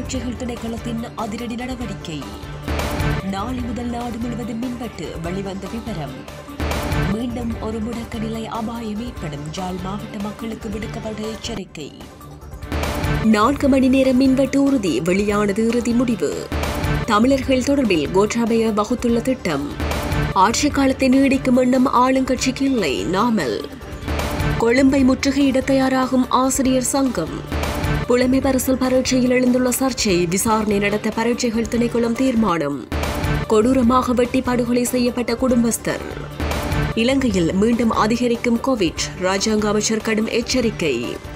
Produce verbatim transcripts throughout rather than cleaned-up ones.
பரீட்சைகள் திணைக்களத்தின் அதிரடி நடவடிக்கை. நாளை முதல் நாடு முழுவதும் மின்வெட்டு வெளிவந்த விவரம். மீண்டும் ஒரு முடக்க நிலை அபாயம் ஏற்படும். ஜாழ் மாவட்ட மக்களுக்கு விடுக்கப்பட்ட எச்சரிக்கை. நான்கு மணி நேரம் மின்வெட்டு உறுதி. வெளியானது இறுதி முடிவு. தமிழர்கள் தொடர்பில் கோட்டாபய வகுத்துள்ள திட்டம். ஆட்சி காலத்தை நீடிக்கும் எண்ணம் ஆளுங்கட்சிக்கு இல்லை. நாமல். கொழும்பை முற்றுகையிட தயாராகும் ஆசிரியர் சங்கம். புலமை பரிசில் பரீட்சையில் எழுந்துள்ள சர்ச்சை. விசாரணை நடத்த பரீட்சைகள் திணைக்களம் தீர்மானம். கொடூரமாக வெட்டி படுகொலை செய்யப்பட்ட குடும்பஸ்தர். இலங்கையில் மீண்டும் அதிகரிக்கும் கோவிட். ராஜாங்க அமைச்சர் கடும் எச்சரிக்கை.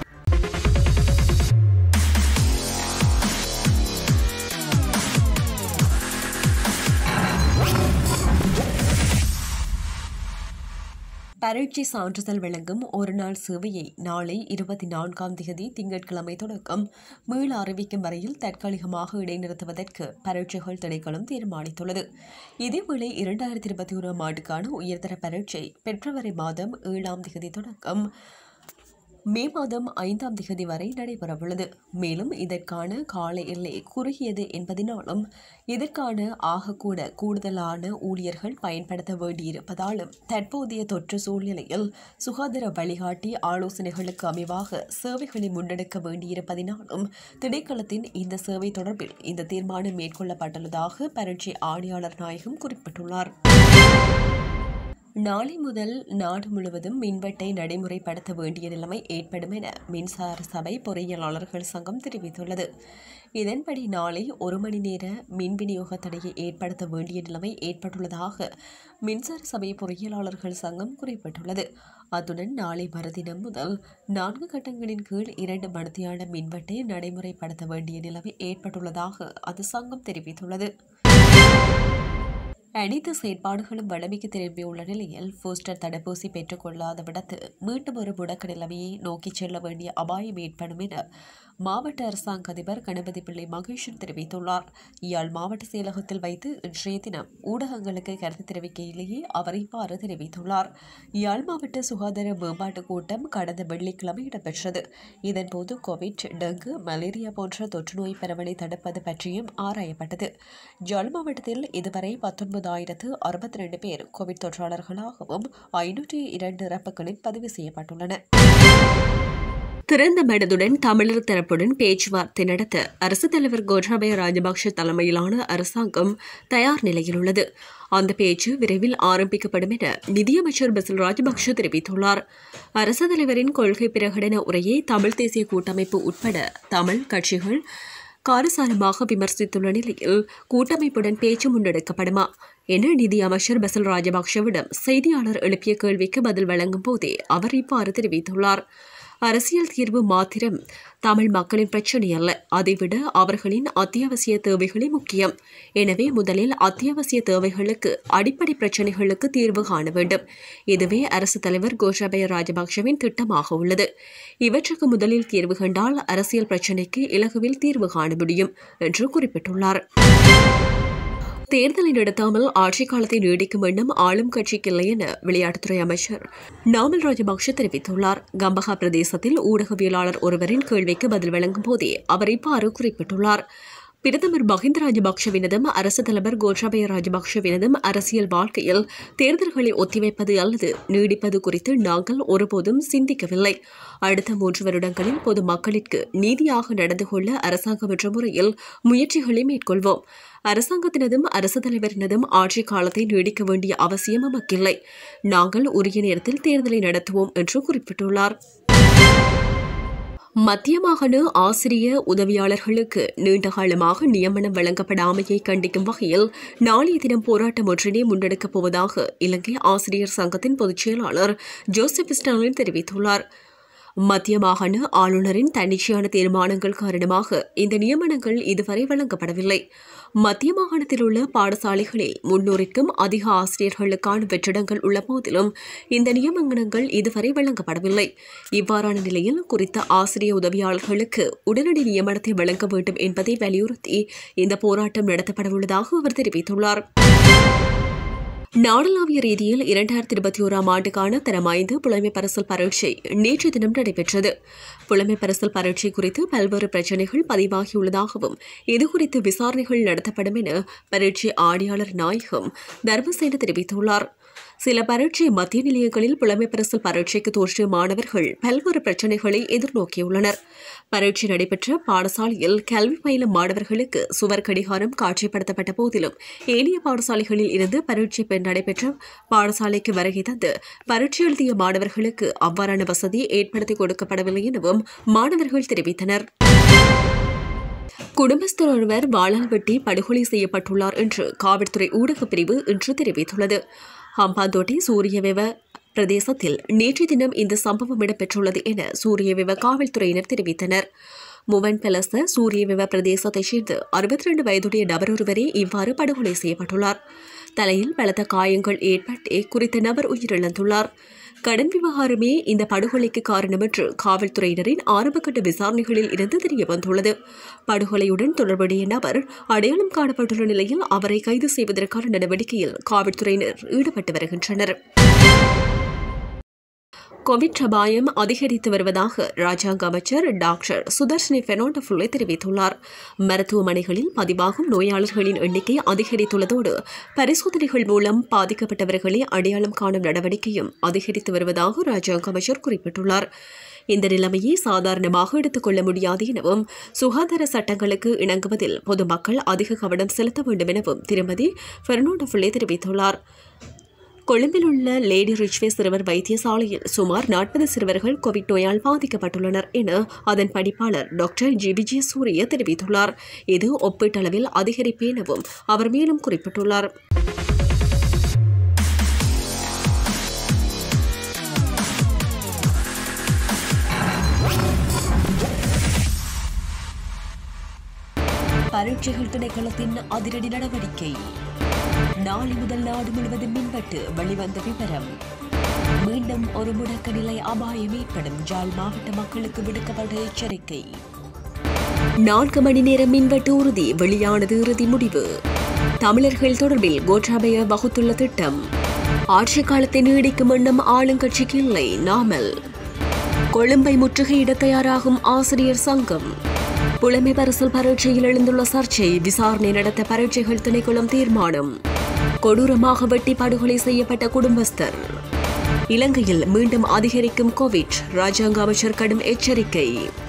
பரீட்சை சான்றிதழ் வழங்கும் ஒருநாள் சேவையை நாளை இருபத்தி நான்காம் தேதி திங்கட்கிழமை தொடக்கம் மீள அறிவிக்கும் வரையில் தற்காலிகமாக இடைநிறுத்துவதற்கு பரீட்சைகள் திணைக்களம் தீர்மானித்துள்ளது. இதேவேளை இரண்டாயிரத்தி இருபத்தி ஓராம் ஆண்டுக்கான உயர்தர பரீட்சை பிப்ரவரி மாதம் ஏழாம் தேதி தொடக்கம் மே மாதம் ஐந்தாம் தேதி வரை நடைபெறவுள்ளது. மேலும் இதற்கான கால எல்லை குறுகியது என்பதனாலும் இதற்கான ஆகக்கூட கூடுதலான ஊழியர்கள் பயன்படுத்த வேண்டியிருப்பதாலும் தற்போதைய தொற்று சூழ்நிலையில் சுகாதார வழிகாட்டி ஆலோசனைகளுக்கு அமைவாக சேவைகளை முன்னெடுக்க வேண்டியிருப்பதனாலும் திணைக்களத்தின் இந்த சேவை தொடர்பில் இந்த தீர்மானம் மேற்கொள்ளப்பட்டுள்ளதாக பரீட்சை ஆணையாளர் நாயகம் குறிப்பிட்டுள்ளார். நாளை முதல் நாடு முழுவதும் மின்வெட்டை நடைமுறைப்படுத்த வேண்டிய நிலைமை ஏற்படும் என மின்சார சபை பொறியியலாளர்கள் சங்கம் தெரிவித்துள்ளது. இதன்படி நாளை ஒரு மணி நேர மின் விநியோக தடையை ஏற்படுத்த வேண்டிய நிலைமை ஏற்பட்டுள்ளதாக மின்சார சபை பொறியியலாளர்கள் சங்கம் குறிப்பிட்டுள்ளது. அத்துடன் நாளை மறுதினம் முதல் நான்கு கட்டங்களின் கீழ் இரண்டு மணித்தியால மின்வெட்டை நடைமுறைப்படுத்த வேண்டிய நிலைமை ஏற்பட்டுள்ளதாக அது சங்கம் தெரிவித்துள்ளது. அனைத்து செயற்பாடுகளும் வளமைக்கு திரும்பியுள்ள நிலையில் பூஸ்டர் தடுப்பூசி பெற்றுக் கொள்ளாத விடத்து மீண்டும் ஒரு முடக்க நிலைமையை நோக்கிச் செல்ல வேண்டிய அபாயம் ஏற்படும் என மாவட்ட அரசாங்க அதிபர் கணபதி பிள்ளை மகேஷன் தெரிவித்துள்ளார். யாழ் மாவட்ட செயலகத்தில் வைத்து இன்றைய தினம் ஊடகங்களுக்கு கருத்து தெரிவிக்கையிலேயே அவர் இவ்வாறு தெரிவித்துள்ளார். யாழ் மாவட்ட சுகாதார மேம்பாட்டு கூட்டம் கடந்த வெள்ளிக்கிழமை இடம்பெற்றது. இதன்போது கோவிட், டெங்கு, மலேரியா போன்ற தொற்று நோய் பரவலை தடுப்பது பற்றியும் ஆராயப்பட்டது. யாழ் மாவட்டத்தில் இதுவரை பத்தொன்பதாயிரத்து அறுபத்தி ரெண்டு பேர் கோவிட் தொற்றாளர்களாகவும் ஐநூற்றி இரண்டு இறப்புகளில் பதிவு செய்யப்பட்டுள்ளன. திறந்த மனதுடன் தமிழர் தரப்புடன் பேச்சுவார்த்தை நடத்த அரசுத் தலைவர் கோட்டாபய ராஜபக்ஷ தலைமையிலான அரசாங்கம் தயார் நிலையில் உள்ளது. அந்த பேச்சு விரைவில் ஆரம்பிக்கப்படும் என நிதியமைச்சர் பசில் ராஜபக்ஷ தெரிவித்துள்ளார். அரசுத் தலைவரின் கொள்கை பிரகடன உரையை தமிழ் தேசிய கூட்டமைப்பு உட்பட தமிழ் கட்சிகள் காரசாரமாக விமர்சித்துள்ள நிலையில் கூட்டமைப்புடன் பேச்சு முன்னெடுக்கப்படுமா என நிதி அமைச்சர் பசில் ராஜபக்ஷவிடம் செய்தியாளர் எழுப்பிய கேள்விக்கு பதில் வழங்கும் போதே அவர் இவ்வாறு தெரிவித்துள்ளார். அரசியல் தீர்வு மாத்திரம் தமிழ் மக்களின் பிரச்சினை அல்ல, அதைவிட அவர்களின் அத்தியாவசிய தேவைகளே முக்கியம். எனவே முதலில் அத்தியாவசிய தேவைகளுக்கு, அடிப்படை பிரச்சினைகளுக்கு தீர்வு காண வேண்டும். இதுவே அரசுத் தலைவர் கோட்டாபய ராஜபக்ஷவின் திட்டமாக உள்ளது. இவற்றுக்கு முதலில் தீர்வு கண்டால் அரசியல் பிரச்சினைக்கு இலகுவில் தீர்வு காண முடியும் என்று குறிப்பிட்டுள்ளார். தேர்தலை நடத்தாமல் ஆட்சிக் காலத்தை நீடிக்கும் எண்ணம் ஆளும் கட்சிக்கு இல்லை என விளையாட்டுத்துறை அமைச்சர் நாமல் ராஜபக்ஷ தெரிவித்துள்ளார். கம்பஹா பிரதேசத்தில் ஊடகவியலாளர் ஒருவரின் கேள்விக்கு பதில் வழங்கும் போதே அவர் இவ்வாறு குறிப்பிட்டுள்ளார். பிரதமர் மஹிந்த ராஜபக்ஷவினதும் அரசுத் தலைவர் கோட்டாபய ராஜபக்ஷவினதும் அரசியல் வாழ்க்கையில் தேர்தல்களை ஒத்திவைப்பது அல்லது நீடிப்பது குறித்து நாங்கள் ஒருபோதும் சிந்திக்கவில்லை. அடுத்த மூன்று வருடங்களில் பொது மக்களிற்கு நீதியாக நடந்து கொள்ள அரசாங்கம் என்ற முறையில் முயற்சிகளை மேற்கொள்வோம். அரசாங்கத்தினதும் அரசுத் தலைவரினதும் ஆட்சி காலத்தை நீடிக்க வேண்டிய அவசியம் நமக்கில்லை. நாங்கள் உரிய நேரத்தில் தேர்தலை நடத்துவோம் என்று குறிப்பிட்டுள்ளார். மத்திய மாகாண ஆசிரிய உதவியாளர்களுக்கு நீண்டகாலமாக நியமனம் வழங்கப்படாமையை கண்டிக்கும் வகையில் நாளைய தினம் போராட்டம் ஒன்றினை முன்னெடுக்கப் போவதாக இலங்கை ஆசிரியர் சங்கத்தின் பொதுச் செயலாளர் ஜோசப் ஸ்டாலின் தெரிவித்துள்ளார். மத்திய மாகாண ஆளுநரின் தன்னிச்சையான தீர்மானங்கள் காரணமாக இந்த நியமனங்கள் இதுவரை வழங்கப்படவில்லை. மத்திய மாகாணத்தில் உள்ள பாடசாலைகளில் முன்னூறுக்கும் அதிக ஆசிரியர்களுக்கான வெற்றிடங்கள் உள்ள போதிலும் இந்த நியமனங்கள் இதுவரை வழங்கப்படவில்லை. இவ்வாறான நிலையில் குறித்த ஆசிரிய உதவியாளர்களுக்கு உடனடி நியமனத்தை வழங்க வேண்டும் என்பதை வலியுறுத்தி இந்த போராட்டம் நடத்தப்படவுள்ளதாக அவர் தெரிவித்துள்ளார். நாடளாவிய ரீதியில் இரண்டாயிரத்தி இருபத்தி ஓராம் ஆண்டுக்கான தரம் ஐந்து புலமை பரிசில் பரீட்சை நேற்று தினம் நடைபெற்றது. புலமை பரிசில் பரீட்சை குறித்து பல்வேறு பிரச்சினைகள் பதிவாகியுள்ளதாகவும் இதுகுறித்து விசாரணைகள் நடத்தப்படும் என பரீட்சை ஆணையாளர் நாயகம் தர்மசேன தெரிவித்துள்ளார். சில பரீட்சை மத்திய நிலையங்களில் புலமை பரிசில் பரீட்சைக்கு தோற்றிய மாணவர்கள் பல்வேறு பிரச்சினைகளை எதிர்நோக்கியுள்ளனர். பரீட்சை நடைபெற்ற பாடசாலையில் கல்வி பயிலும் மாணவர்களுக்கு சுவர் கடிகாரம் காட்சிப்படுத்தப்பட்ட போதிலும் ஏனைய பாடசாலைகளில் இருந்து பரீட்சை பெண் நடைபெற்ற பாடசாலைக்கு வருகை தந்து பரீட்சை எழுதிய மாணவர்களுக்கு அவ்வாறான வசதி ஏற்படுத்தி கொடுக்கப்படவில்லை எனவும் மாணவர்கள் தெரிவித்தனர். குடும்பஸ்தர் ஒருவர் வாளால் வெட்டி படுகொலை செய்யப்பட்டுள்ளார் என்று காவல்துறை ஊடகப் பிரிவு இன்று தெரிவித்துள்ளது. ஹம்பாந்தோட்டை சூரியவெவ பிரதேசத்தில் நேற்று தினம் இந்த சம்பவம் இடம்பெற்றுள்ளது என சூரியவெவ காவல்துறையினர் தெரிவித்தனர். முவன் பெலச சூரியவெவ பிரதேசத்தைச் சேர்ந்து அறுபத்தி இரண்டு வயதுடைய நபர் ஒருவரே இவ்வாறு படுகொலை செய்யப்பட்டுள்ளார். தலையில் பலத்த காயங்கள் ஏற்பட்டு குறித்த நபர் உயிரிழந்துள்ளார். கடன் விவகாரமே இந்த படுகொலைக்கு காரணம் என்று காவல்துறையினரின் ஆரம்பகட்ட விசாரணைகளில் இருந்து தெரியவந்துள்ளது. படுகொலையுடன் தொடர்புடைய நபர் அடையாளம் காணப்பட்டுள்ள நிலையில் அவரை கைது செய்வதற்கான நடவடிக்கையில் காவல்துறையினர் ஈடுபட்டு வருகின்றனர். கோவிட் அபாயம் அதிகரித்து வருவதாக ராஜாங்க அமைச்சர் டாக்டர் சுதர்ஷினி பெர்னாண்டோ தெரிவித்துள்ளார். மருத்துவமனைகளில் பதிவாகும் நோயாளர்களின் எண்ணிக்கை அதிகரித்துள்ளதோடு பரிசோதனைகள் மூலம் பாதிக்கப்பட்டவர்களை அடையாளம் காணும் நடவடிக்கையும் அதிகரித்து வருவதாக ராஜாங்க அமைச்சர் குறிப்பிட்டுள்ளார். இந்த நிலைமையை சாதாரணமாக எடுத்துக் கொள்ள முடியாது எனவும் சுகாதார சட்டங்களுக்கு இணங்குவதில் பொதுமக்கள் அதிக கவனம் செலுத்த வேண்டும் எனவும் திருமதி பெர்னாண்டோ தெரிவித்துள்ளார். கொழும்பில் உள்ள லேடி ரிச்வே சிறுவர் வைத்தியசாலையில் சுமார் நாற்பது சிறுவர்கள் கோவிட் நோயால் பாதிக்கப்பட்டுள்ளனர் என அதன் பணிப்பாளர் டாக்டர் ஜி விஜய சூரிய தெரிவித்துள்ளார். இது ஒப்பீட்டளவில் அதிகரிப்பு எனவும் அவர் மேலும் குறிப்பிட்டுள்ளார். பரீட்சைகள் திணைக்களத்தின் அதிரடி நடவடிக்கை. நாளை முதல் நாடு முழுவதும் மின்வெட்டு வெளிவந்த விவரம். மீண்டும் ஒரு முடக்க நிலை அபாயம் ஏற்படும். ஜாழ் மாவட்ட மக்களுக்கு விடுக்கப்பட்ட எச்சரிக்கை. நான்கு மணி நேரம் மின்வெட்டு உறுதி. வெளியானது இறுதி முடிவு. தமிழர்கள் தொடர்பில் கோட்டாபய வகுத்துள்ள திட்டம். ஆட்சி காலத்தை நீடிக்கும் எண்ணம் ஆளுங்கட்சிக்கு இல்லை. நாமல் கொழும்பை முற்றுகையிட தயாராகும் ஆசிரியர் சங்கம். புலமை பரிசில் பரீட்சையில் எழுந்துள்ள சர்ச்சை விசாரணை நடத்த பரீட்சைகள் திணைக்களம் தீர்மானம். கொடூரமாக வெட்டி படுகொலை செய்யப்பட்ட குடும்பஸ்தர். இலங்கையில் மீண்டும் அதிகரிக்கும் கோவிட். ராஜாங்க அமைச்சர் கடும் எச்சரிக்கை.